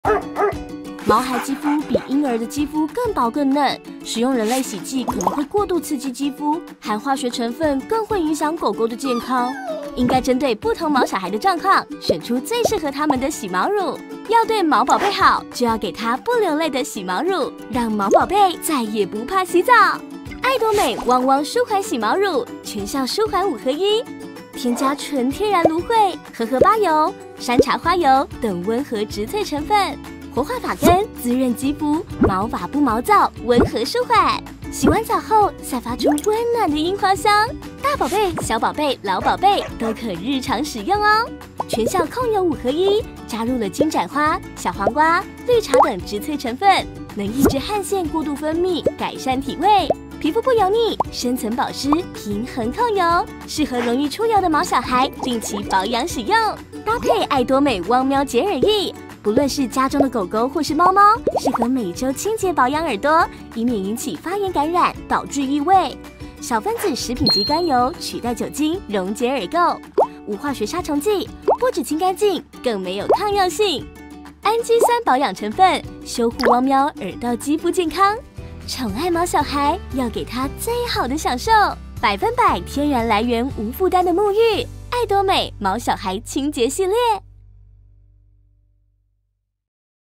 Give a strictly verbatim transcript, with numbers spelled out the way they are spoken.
毛孩肌肤比婴儿的肌肤更薄更嫩，使用人类洗剂可能会过度刺激肌肤，含化学成分更会影响狗狗的健康。应该针对不同毛小孩的状况，选出最适合他们的洗毛乳。要对毛宝贝好，就要给它不流泪的洗毛乳，让毛宝贝再也不怕洗澡。爱多美汪汪舒缓洗毛乳，全效舒缓五合一，添加纯天然芦荟、荷荷巴油、山茶花油等温和植萃成分，活化发根，滋润肌肤，毛发不毛躁，温和舒缓。洗完澡后散发出温暖的樱花香，大宝贝、小宝贝、老宝贝都可日常使用哦。全效控油五合一，加入了金盏花、小黄瓜、绿茶等植萃成分，能抑制汗腺过度分泌，改善体味。皮肤不油腻，深层保湿，平衡控油，适合容易出油的毛小孩定期保养使用。搭配爱多美汪喵洁耳液，不论是家中的狗狗或是猫猫，适合每周清洁保养耳朵，以免引起发炎感染，导致异味。小分子食品级甘油取代酒精，溶解耳垢，无化学杀虫剂，不只清干净，更没有抗药性。氨基酸保养成分，修护汪喵耳道肌肤健康。宠爱毛小孩，要给他最好的享受，百分百天然来源，无负担的沐浴。爱多美毛小孩清洁系列。